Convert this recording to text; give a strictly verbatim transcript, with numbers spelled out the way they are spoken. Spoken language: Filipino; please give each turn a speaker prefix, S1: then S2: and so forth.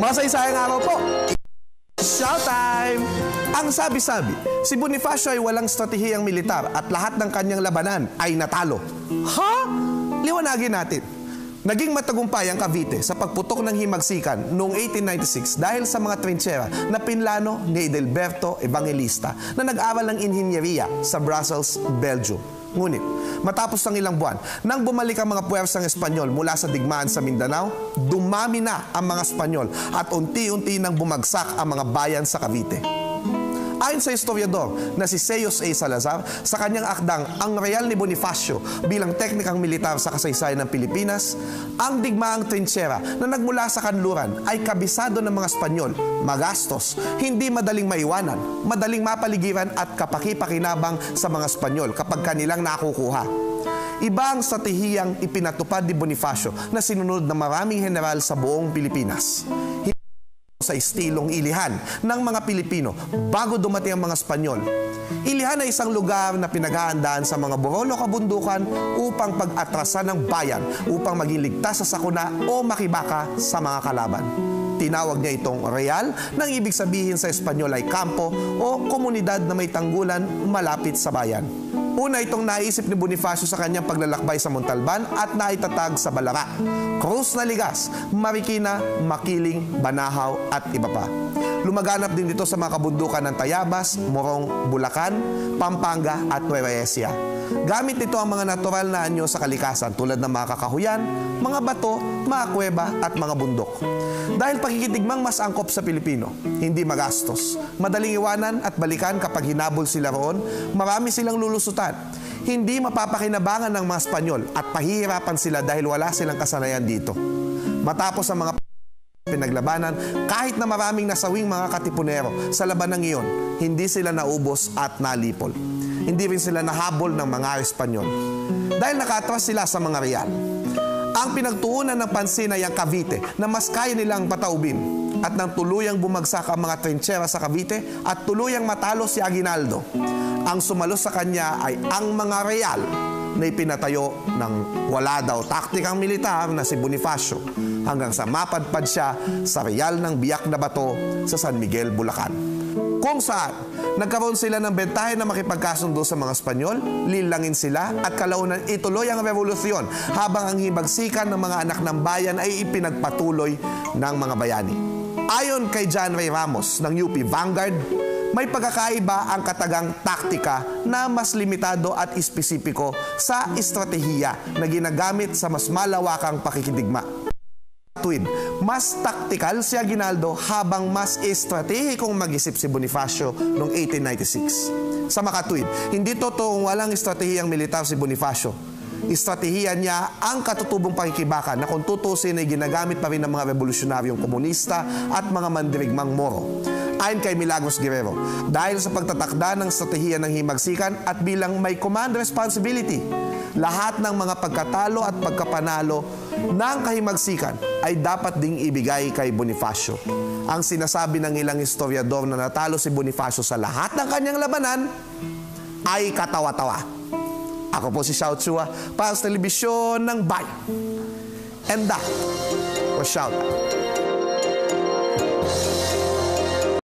S1: Masaysayang araw po. Xiao time! Ang sabi-sabi, si Bonifacio ay walang estratehiyang militar at lahat ng kanyang labanan ay natalo. Ha? Liwanagin natin. Naging matagumpay ang Cavite sa pagputok ng himagsikan noong eighteen ninety-six dahil sa mga trinchera na pinlano ni Edelberto Evangelista na nag-aral ng inhinyeriya sa Brussels, Belgium. Ngunit, matapos ng ilang buwan, nang bumalik ang mga puwersang Espanyol mula sa digmaan sa Mindanao, dumami na ang mga Espanyol at unti-unti nang bumagsak ang mga bayan sa Cavite. Ayon sa historiador na si Xiao Salazar, sa kanyang akdang Ang Real ni Bonifacio bilang teknikang militar sa kasaysayan ng Pilipinas, ang digmaang trinchera na nagmula sa kanluran ay kabisado ng mga Espanyol, magastos, hindi madaling maiwanan, madaling mapaligiran at kapaki-pakinabang sa mga Espanyol kapag kanilang nakukuha. Iba ang estratehiyang ipinatupad ni Bonifacio na sinunod ng maraming general sa buong Pilipinas. Sa estilong ilihan ng mga Pilipino bago dumating ang mga Espanyol. Ilihan ay isang lugar na pinaghahandaan sa mga burol o kabundukan upang pag-atrasan ng bayan upang maging ligtas sa sakuna o makibaka sa mga kalaban. Tinawag niya itong real, nang ibig sabihin sa Espanyol ay kampo o komunidad na may tanggulan malapit sa bayan. Una itong naisip ni Bonifacio sa kanyang paglalakbay sa Montalban at naitatag sa Balara, Cruz na Ligas, Marikina, Makiling, Banahaw at iba pa. Lumaganap din dito sa mga kabundukan ng Tayabas, Morong, Bulacan, Pampanga at Nueva Ecija. Gamit nito ang mga natural na anyo sa kalikasan tulad ng mga kakahuyan, mga bato, mga kuweba at mga bundok. Dahil pakikitigmang mas angkop sa Pilipino, hindi magastos, madaling iwanan at balikan kapag hinabol sila roon, marami silang lulusutan. Hindi mapapakinabangan ng mga Espanyol at pahihirapan sila dahil wala silang kasanayan dito. Matapos ang mga pinaglabanan, kahit na maraming nasawing mga katipunero sa labanang iyon, hindi sila naubos at nalipol. Hindi rin sila nahabol ng mga Espanyol dahil nakatras sila sa mga real. Ang pinagtuunan ng pansin ay ang Cavite na mas kaya nilang pataubin at nang tuluyang bumagsak ang mga trinchera sa Cavite at tuluyang matalo si Aguinaldo. Ang sumalo sa kanya ay ang mga real na ipinatayo ng wala daw taktikang militar na si Bonifacio hanggang sa mapadpad siya sa real ng biyak na bato sa San Miguel, Bulacan. Kung saan, nagkaroon sila ng bentahe na makipagkasundo sa mga Espanyol, lilangin sila at kalaunan ituloy ang revolusyon habang ang himagsikan ng mga anak ng bayan ay ipinagpatuloy ng mga bayani. Ayon kay John Ray Ramos ng U P Vanguard, may pagkakaiba ang katagang taktika na mas limitado at espesipiko sa estratehiya na ginagamit sa mas malawakang pakikidigma. Tuwid, mas taktikal si Aguinaldo habang mas estratehikong mag-isip si Bonifacio noong eighteen ninety-six. Sa makatuwid, hindi totoong walang estratehiyang militar si Bonifacio. Estratehiya niya ang katutubong pakikibaka na kung tutusin ay ginagamit pa rin ng mga revolusyonaryong komunista at mga mandirigmang Moro. Ayon kay Milagros Guerrero, dahil sa pagtatakda ng estratehiya ng himagsikan at bilang may command responsibility, lahat ng mga pagkatalo at pagkapanalo ng kahimagsikan ay dapat ding ibigay kay Bonifacio. Ang sinasabi ng ilang historiador na natalo si Bonifacio sa lahat ng kanyang labanan ay katawa-tawa. Ako po si Xiao para sa telebisyon ng Bayan. And that was Xiao.